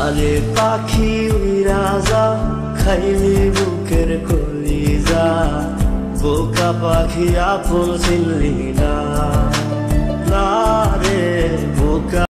আরে পাখি উইরা যা খাইলি বুকের কলিজা বোকা পাখি আপন চিনলি না।